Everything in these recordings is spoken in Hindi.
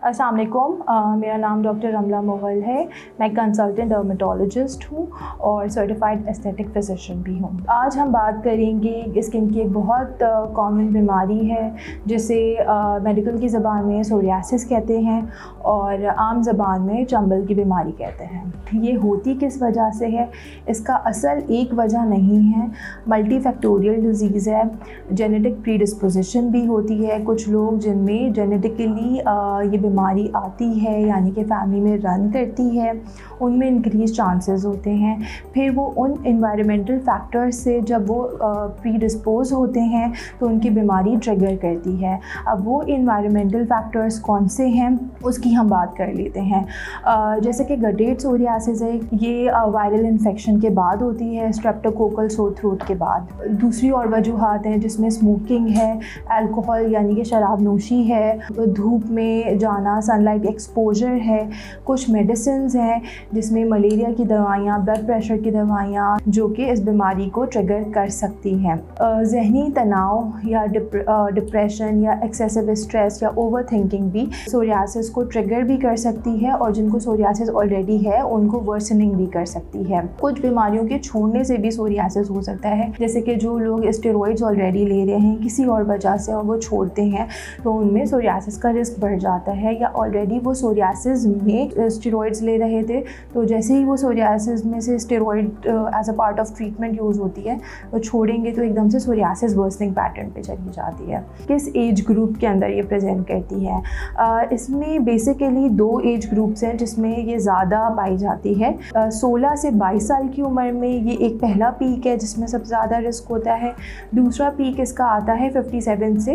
अस्सलाम वालेकुम, मेरा नाम डॉक्टर रमला मुग़ल है। मैं कंसल्टेंट डर्मेटोलॉजिस्ट हूँ और सर्टिफाइड एस्थेटिक फिजिशियन भी हूँ। आज हम बात करेंगे स्किन की एक बहुत कॉमन बीमारी है जिसे मेडिकल की ज़बान में सोरियासिस कहते हैं और आम ज़बान में चंबल की बीमारी कहते हैं। ये होती किस वजह से है? इसका असल एक वजह नहीं है, मल्टी फैक्टोरियल डिज़ीज़ है। जेनेटिक प्रीडिस्पोजिशन भी होती है। कुछ लोग जिनमें जेनेटिकली ये बीमारी आती है यानी कि फैमिली में रन करती है, उनमें इंक्रीज चांसेस होते हैं। फिर वो उन इन्वायरमेंटल फैक्टर्स से जब वो प्रीडिस्पोज होते हैं तो उनकी बीमारी ट्रिगर करती है। अब वो इन्वायरमेंटल फैक्टर्स कौन से हैं उसकी हम बात कर लेते हैं। जैसे कि गटेड सोरियासिस है, ये वायरल इन्फेक्शन के बाद होती है, स्ट्रेप्टोकोकल सोर थ्रोट के बाद। दूसरी और वजूहात हैं जिसमें स्मोकिंग है, अल्कोहल यानी कि शराब नोशी है, धूप में जाना, सनलाइट एक्सपोजर है, कुछ मेडिसिन्स हैं जिसमें मलेरिया की दवाइयाँ, ब्लड प्रेशर की दवाइयाँ जो कि इस बीमारी को ट्रिगर कर सकती हैं। ज़हनी तनाव या डिप्रेशन या एक्सेसिव स्ट्रेस या ओवर थिंकिंग भी सोरियासिस को ट्रिगर भी कर सकती है और जिनको सोरियासिस ऑलरेडी है उनको वर्सनिंग भी कर सकती है। कुछ बीमारियों के छोड़ने से भी सोरियासिस हो सकता है, जैसे कि जो लोग स्टेरॉइड्स ऑलरेडी ले रहे हैं किसी और वजह से और वो छोड़ते हैं तो उनमें सोरियासिस का रिस्क बढ़ जाता है, या ऑलरेडी वो सोरियासिस में स्टेरॉइड्स ले रहे थे तो जैसे ही वो सोरियासिस में से steroid as a part of treatment use होती है तो छोड़ेंगे तो एकदम से सोरियासिस वर्सनिंग पैटर्न पे चली जाती है। किस एज ग्रुप के अंदर ये प्रेजेंट करती है? इसमें बेसिकली 2 एज ग्रुप्स हैं जिसमें ये ज़्यादा पाई जाती है। 16 से 22 साल की उम्र में ये एक पहला पीक है जिसमें सबसे ज़्यादा रिस्क होता है। दूसरा पीक इसका आता है 57 से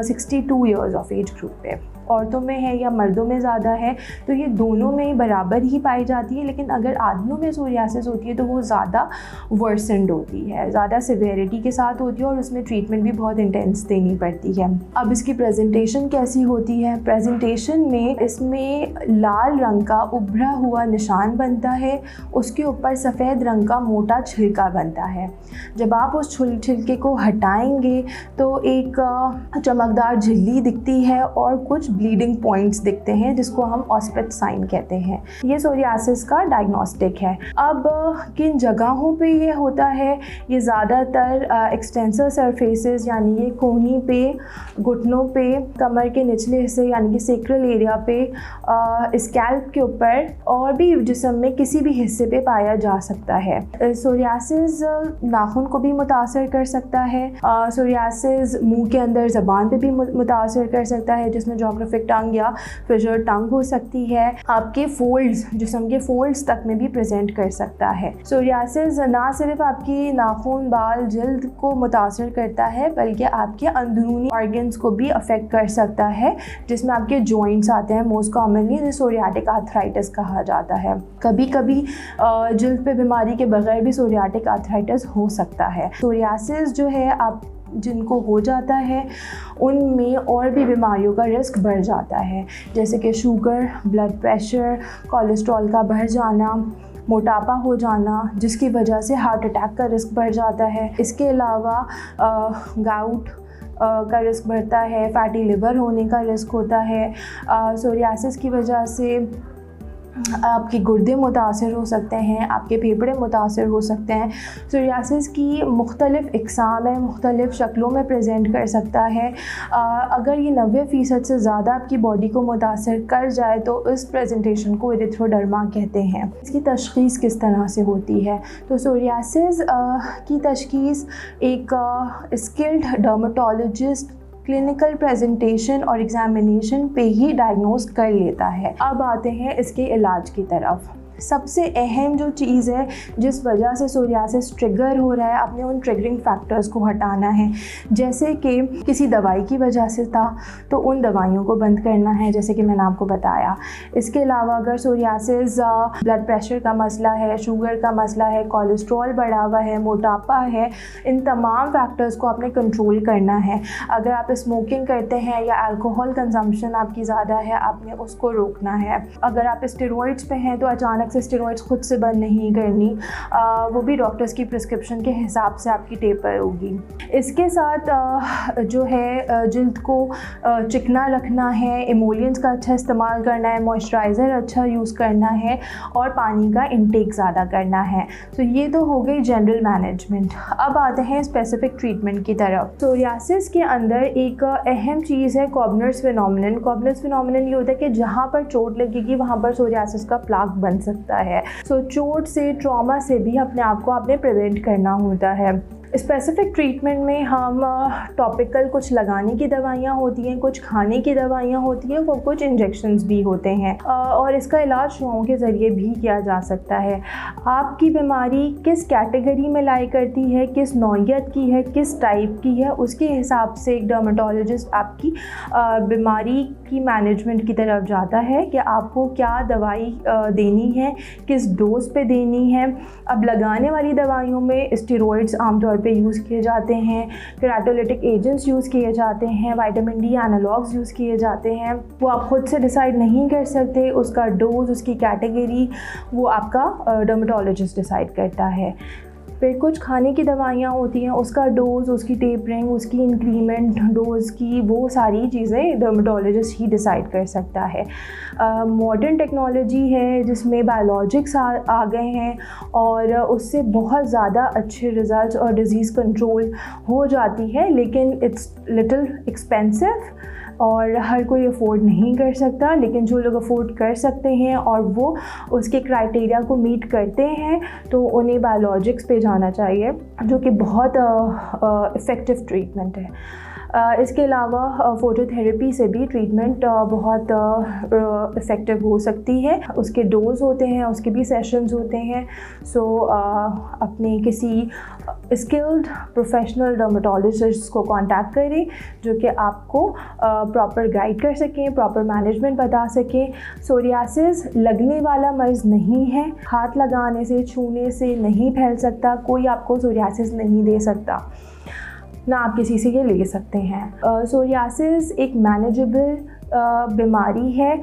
62 ईयर्स ऑफ एज ग्रुप पे। औरतों में है या मर्दों में ज़्यादा है तो ये दोनों में बराबर ही पाई जाती है, लेकिन अगर आदमियों में सोरियासिस होती है तो वो ज़्यादा वर्सेंड होती है, ज़्यादा सिवियरिटी के साथ होती है और उसमें ट्रीटमेंट भी बहुत इंटेंस देनी पड़ती है। अब इसकी प्रेजेंटेशन कैसी होती है? प्रेजेंटेशन में इसमें लाल रंग का उभरा हुआ निशान बनता है, उसके ऊपर सफ़ेद रंग का मोटा छिलका बनता है। जब आप उस छिलके को हटाएंगे तो एक चमकदार झिल्ली दिखती है और कुछ ब्लीडिंग पॉइंट्स दिखते हैं जिसको हम ऑस्पिट साइन कहते हैं। ये सोरियासिस का डायग्नोस्टिक है। अब किन जगहों पे ये होता है? ये ज़्यादातर एक्सटेंसर सरफेसेस यानी ये कोहनी पे, घुटनों पे, कमर के निचले हिस्से यानी कि सेक्रल एरिया पे, स्कैल्प के ऊपर और भी जिस्म में किसी भी हिस्से पे पाया जा सकता है। सोरियासिस नाखून को भी मुतासर कर सकता है। सोरियासिस मुंह के अंदर ज़बान पे भी मुतासर कर सकता है जिसमें जोग्राफिक टंग या फिशर टंग हो सकती है। आपके फोल्ड्स, जिस्म के फोल्ड्स तक में भी प्रेजेंट कर सकता है। सोरियासिस ना सिर्फ आपकी नाखून, बाल, जिल्द को मुतासर करता है बल्कि आपके अंदरूनी ऑर्गन्स को भी अफेक्ट कर सकता है जिसमें आपके जॉइंट्स आते हैं। मोस्ट कॉमनली इन्हें सोरियाटिक आर्थराइटिस कहा जाता है। कभी कभी जिल्द पे बीमारी के बगैर भी सोरियाटिक आर्थराइटिस हो सकता है। सोरियासिस जो है आप जिनको हो जाता है उनमें और भी बीमारियों का रिस्क बढ़ जाता है, जैसे कि शुगर, ब्लड प्रेशर, कोलेस्ट्रॉल का बढ़ जाना, मोटापा हो जाना जिसकी वजह से हार्ट अटैक का रिस्क बढ़ जाता है। इसके अलावा गाउट का रिस्क बढ़ता है, फैटी लिवर होने का रिस्क होता है। सोरियासिस की वजह से आपके गुर्दे मुतासर हो सकते हैं, आपके फेफड़े मुतासर हो सकते हैं। सोरियासिस की मुख्तलिफ़ इक़साम है, मुख्तलिफ़ शक्लों में प्रेजेंट कर सकता है। अगर ये 90% से ज़्यादा आपकी बॉडी को मुतासर कर जाए तो इस प्रेजेंटेशन को एरिथ्रोडर्मा कहते हैं। इसकी तशख़ीस किस तरह से होती है? तो सोरियासिस की तशख़ीस एक स्किल्ड डर्मेटोलॉजिस्ट क्लिनिकल प्रेजेंटेशन और एग्जामिनेशन पे ही डायग्नोस कर लेता है। अब आते हैं इसके इलाज की तरफ। सबसे अहम जो चीज़ है जिस वजह से सोरियासिस ट्रिगर हो रहा है, आपने उन ट्रिगरिंग फैक्टर्स को हटाना है। जैसे कि किसी दवाई की वजह से था तो उन दवाइयों को बंद करना है, जैसे कि मैंने आपको बताया। इसके अलावा अगर सोरियासिस ब्लड प्रेशर का मसला है, शुगर का मसला है, कोलेस्ट्रॉल बढ़ा हुआ है, मोटापा है, इन तमाम फैक्टर्स को आपने कंट्रोल करना है। अगर आप स्मोकिंग करते हैं या अल्कोहल कंजम्पशन आपकी ज़्यादा है, आपने उसको रोकना है। अगर आप स्टेरॉइड्स पे हैं तो अचानक अचानक से स्टेरॉइड्स खुद से बंद नहीं करनी, वो भी डॉक्टर्स की प्रिस्क्रिप्शन के हिसाब से आपकी टेपर होगी। इसके साथ जो है जल्द को चिकना रखना है, इमोलियंस का अच्छा इस्तेमाल करना है, मॉइस्चराइज़र अच्छा यूज़ करना है और पानी का इंटेक ज़्यादा करना है। तो ये तो हो गई जनरल मैनेजमेंट। अब आते हैं स्पेसिफिक ट्रीटमेंट की तरफ। सोरियासिस के अंदर एक अहम चीज़ है कॉबनर्स फिनोमेनन। कॉबनर्स फिनोमेनन ये होता है कि जहाँ पर चोट लगेगी वहाँ पर सोरियासिस का प्लाक बन सकता है। सो चोट से, ट्रॉमा से भी अपने आप को आपने प्रिवेंट करना होता है। स्पेसिफ़िक ट्रीटमेंट में हम टॉपिकल कुछ लगाने की दवाइयाँ होती हैं, कुछ खाने की दवाइयाँ होती हैं, वो कुछ इंजेक्शंस भी होते हैं और इसका इलाज शुआओं के ज़रिए भी किया जा सकता है। आपकी बीमारी किस कैटेगरी में लाई करती है, किस नौइयत की है, किस टाइप की है, उसके हिसाब से एक डर्मेटोलॉजिस्ट आपकी बीमारी की मैनेजमेंट की तरफ जाता है कि आपको क्या दवाई देनी है, किस डोज पे देनी है। अब लगाने वाली दवाइयों में स्टेरॉइड्स आमतौर पे यूज़ किए जाते हैं, केराटोलिटिक एजेंट्स यूज़ किए जाते हैं, विटामिन डी एनालॉग्स यूज़ किए जाते हैं। वो आप खुद से डिसाइड नहीं कर सकते, उसका डोज, उसकी कैटेगरी वो आपका डर्मेटोलॉजिस्ट डिसाइड करता है। फिर कुछ खाने की दवाइयाँ होती हैं, उसका डोज़, उसकी टेपरिंग, उसकी इंक्रीमेंट डोज़ की, वो सारी चीज़ें डर्मेटोलॉजिस्ट ही डिसाइड कर सकता है। मॉडर्न टेक्नोलॉजी है जिसमें बायोलॉजिक्स आ गए हैं और उससे बहुत ज़्यादा अच्छे रिज़ल्ट्स और डिज़ीज़ कंट्रोल हो जाती है, लेकिन इट्स लिटिल एक्सपेंसिव और हर कोई अफोर्ड नहीं कर सकता। लेकिन जो लोग अफोर्ड कर सकते हैं और वो उसके क्राइटेरिया को मीट करते हैं तो उन्हें बायोलॉजिक्स पे जाना चाहिए, जो कि बहुत इफ़ेक्टिव ट्रीटमेंट है। इसके अलावा फोटोथेरेपी से भी ट्रीटमेंट बहुत इफ़ेक्टिव हो सकती है। उसके डोज होते हैं, उसके भी सेशंस होते हैं। सो अपने किसी स्किल्ड प्रोफेशनल डर्मेटोलॉजिस्ट को कांटेक्ट करें जो कि आपको प्रॉपर गाइड कर सकें, प्रॉपर मैनेजमेंट बता सकें। सोरियासिस लगने वाला मर्ज़ नहीं है, हाथ लगाने से, छूने से नहीं फैल सकता, कोई आपको सोरियासिस नहीं दे सकता, ना आप किसी से ये ले सकते हैं। सोरियासिस एक मैनेजेबल बीमारी है।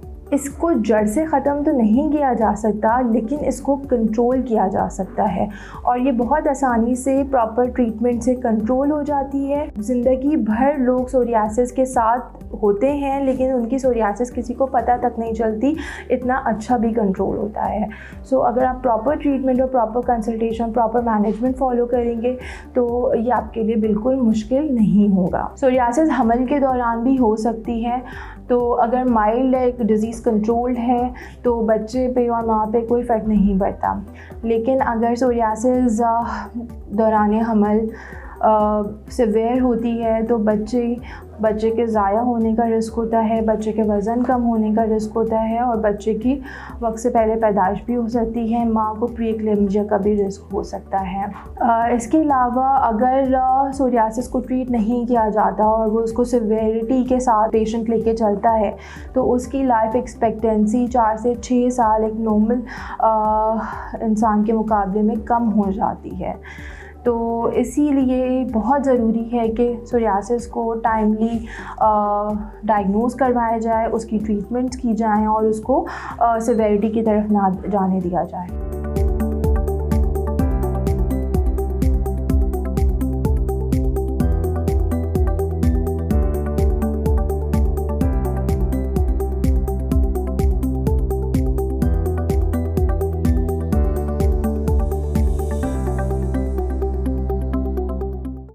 इसको जड़ से ख़त्म तो नहीं किया जा सकता, लेकिन इसको कंट्रोल किया जा सकता है और ये बहुत आसानी से प्रॉपर ट्रीटमेंट से कंट्रोल हो जाती है। ज़िंदगी भर लोग सोरियासिस के साथ होते हैं, लेकिन उनकी सोरियासिस किसी को पता तक नहीं चलती, इतना अच्छा भी कंट्रोल होता है। सो अगर आप प्रॉपर ट्रीटमेंट और proper consultation, proper management follow करेंगे तो ये आपके लिए बिल्कुल मुश्किल नहीं होगा। सोरियासिस हमल के दौरान भी हो सकती है, तो अगर माइल्ड एक डिज़ीज़ कंट्रोल्ड है तो बच्चे पे और माँ पे कोई फ़र्क नहीं पड़ता। लेकिन अगर सोरियासिस दौरान हमल सिवियर होती है तो बच्चे के ज़ाया होने का रिस्क होता है, बच्चे के वज़न कम होने का रिस्क होता है और बच्चे की वक्त से पहले पैदाइश भी हो सकती है। माँ को प्री एक्लेम्जिया का भी रिस्क हो सकता है। इसके अलावा अगर सोरियासिस को ट्रीट नहीं किया जाता और वो उसको सिवियरिटी के साथ पेशेंट लेके चलता है तो उसकी लाइफ एक्सपेक्टेंसी 4 से 6 साल एक नॉर्मल इंसान के मुकाबले में कम हो जाती है। तो इसीलिए बहुत ज़रूरी है कि सोरियासिस को टाइमली डायग्नोज़ करवाया जाए, उसकी ट्रीटमेंट्स की जाएँ और उसको सिवियरिटी की तरफ ना जाने दिया जाए।